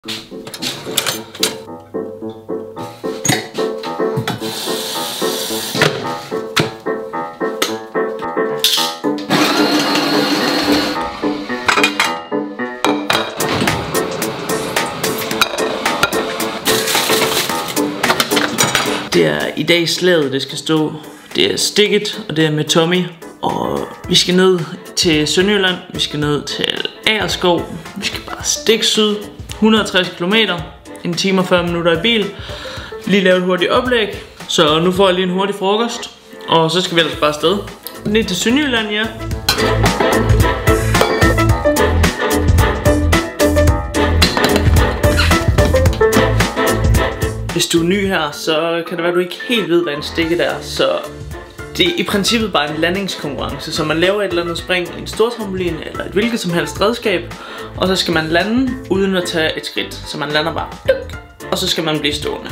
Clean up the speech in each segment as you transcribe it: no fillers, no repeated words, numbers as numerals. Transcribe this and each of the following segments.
Det er i dag slaget, det skal stå. Det er stikket, og det er med Tommy. Og vi skal ned til Sønderjylland. Vi skal ned til Agerskov. Vi skal bare stikke syd. 160 km. 1 time og 40 minutter i bil. Lige lave et hurtigt oplæg. Så nu får jeg lige en hurtig frokost. Og så skal vi ellers bare afsted. Ned til Sønderjylland, ja. Hvis du er ny her, så kan det være, at du ikke helt ved, hvad en stikket er. Så det er i princippet bare en landingskonkurrence. Så man laver et eller andet spring i en stortrampolin eller et hvilket som helst redskab. Og så skal man lande uden at tage et skridt. Så man lander bare, og så skal man blive stående.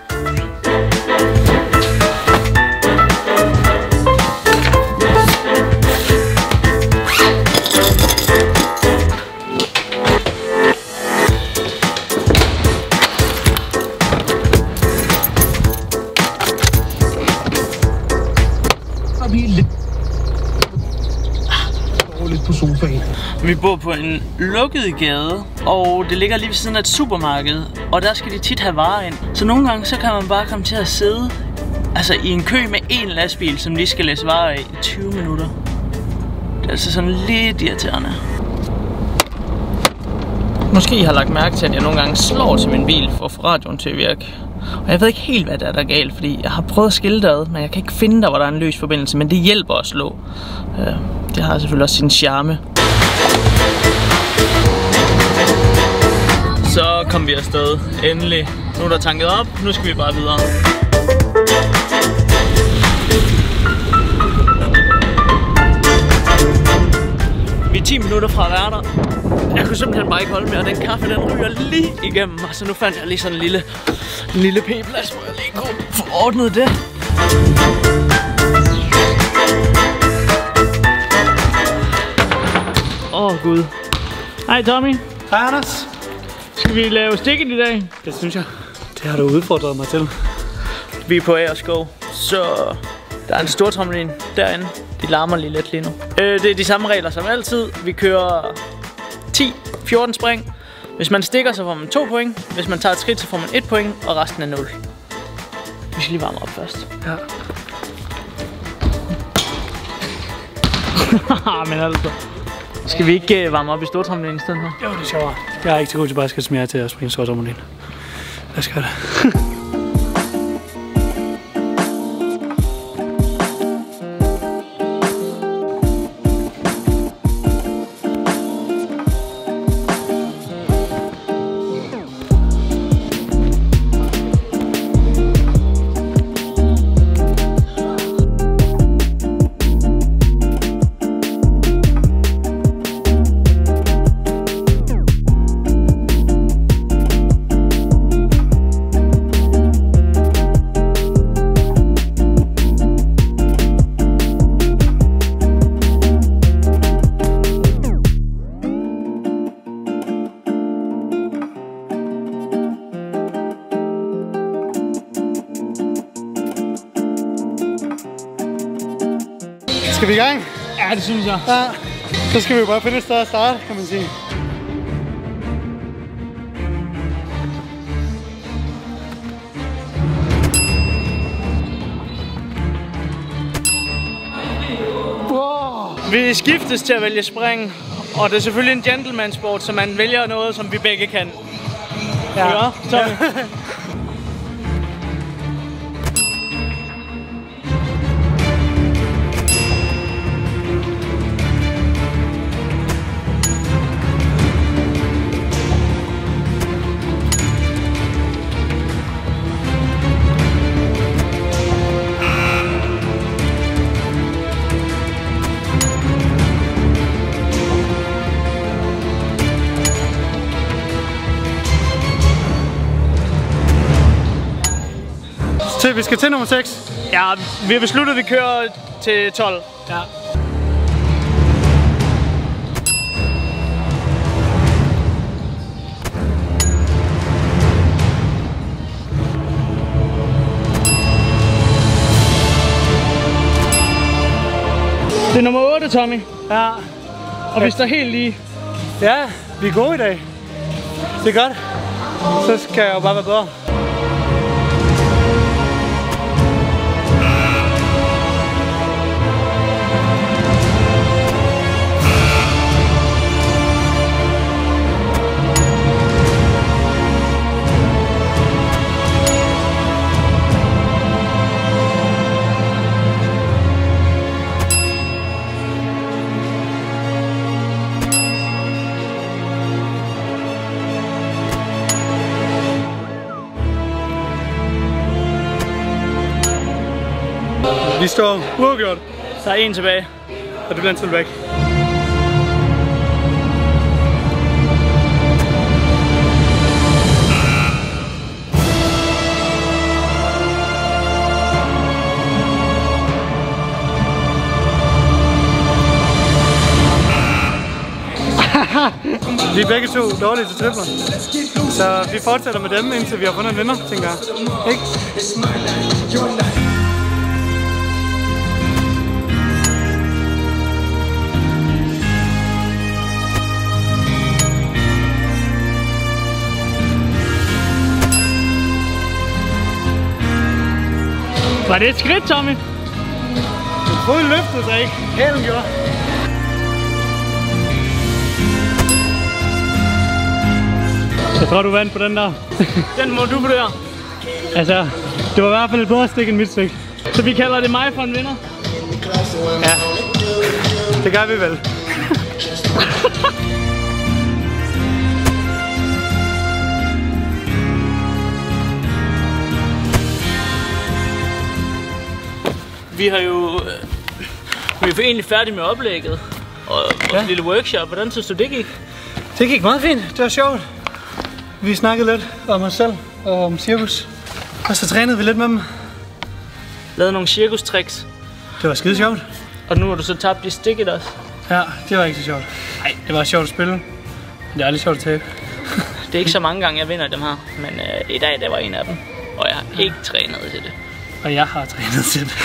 Lidt på sofaen. Vi bor på en lukket gade, og det ligger lige ved siden af et supermarked, og der skal de tit have varer ind. Så nogle gange så kan man bare komme til at sidde i en kø med en lastbil, som lige skal læse varer af i 20 minutter. Det er altså sådan lidt irriterende. Måske I har lagt mærke til, at jeg nogle gange slår til min bil for at få radioen til at virke. Og jeg ved ikke helt, hvad der er galt, fordi jeg har prøvet at skille det ad, men jeg kan ikke finde der, hvor der er en løs forbindelse, men det hjælper at slå. Det har selvfølgelig også sin charme. Så kom vi afsted. Endelig. Nu er der tanket op. Nu skal vi bare videre. Vi er 10 minutter fra at være der. Jeg kunne simpelthen bare ikke holde med, og den kaffe den ryger lige igennem mig. Så nu fandt jeg lige sådan en lille p-plads, hvor jeg lige kunne få ordnet det. Gud. Hej Tommy. Hej Anders. Skal vi lave stikket i dag? Det synes jeg. Det har du udfordret mig til. Vi er på Agerskov, så der er en stor trampolin derinde. De larmer lidt lige nu. Det er de samme regler som altid. Vi kører 10-14 spring. Hvis man stikker, så får man 2 point. Hvis man tager et skridt, så får man 1 point, og resten er 0. Vi skal lige varme op først. Ja. Men altså. Skal vi ikke varme op i stortrampolin i stedet for? Jo, det er sjovere. Jeg er ikke så god til bare at skal smøre til at springe stortrampolin. Lad os gøre det. Skal vi i gang? Ja, det synes jeg. Ja. Så skal vi bare finde et sted at starte, kan man sige. Wow. Vi skiftes til at vælge spring, og det er selvfølgelig en gentleman-sport, så man vælger noget, som vi begge kan. Ja. Ja, Tommy. Vi skal til nummer 6. Ja, vi har besluttet, at vi kører til 12. Ja. det, Tommy. Ja. Og vi står helt lige. Ja, vi er gode i dag. Det er godt. Så skal jeg jo bare være bedre. Vi står uafgjort. Der er en tilbage. Og det bliver en tilbage. Vi er begge to dårlige til tripler. Så vi fortsætter med dem, indtil vi har fundet en vinder, tænker jeg. Ikke? Var det et skridt, Tommy? Foden løftede sig ikke. Hælen gjorde. Jeg tror, du vandt på den der. Den må du vurdere. Altså, det var i hvert fald et bedre stik end mit stik. Så vi kalder det mig for en vinder? Ja, det gør vi vel. Vi har jo... Vi er egentlig færdige med oplægget. Og vores lille workshop. Hvordan synes du, det gik? Det gik meget fint. Det var sjovt. Vi snakkede lidt om os selv og om cirkus. Og så trænede vi lidt med dem. Lavede nogle cirkustricks. Det var skide sjovt. Og nu har du så tabt i stikket også. Ja, det var ikke så sjovt. Nej, det var sjovt at spille. Men det er aldrig sjovt at tabe. Det er ikke så mange gange, jeg vinder dem her. Men i dag, det var en af dem. Og jeg har ikke trænet til det. Og jeg har trænet til det.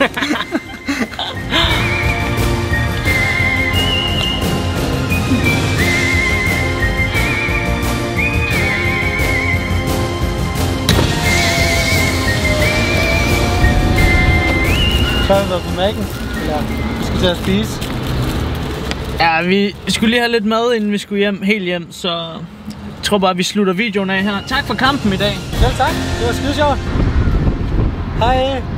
Så har vi været på Mac'en, eller vi skal til at spise. Ja, vi skulle lige have lidt mad, inden vi skulle helt hjem, så jeg tror bare, vi slutter videoen af her. Tak for kampen i dag. Selv tak, det var skide sjovt. Hej.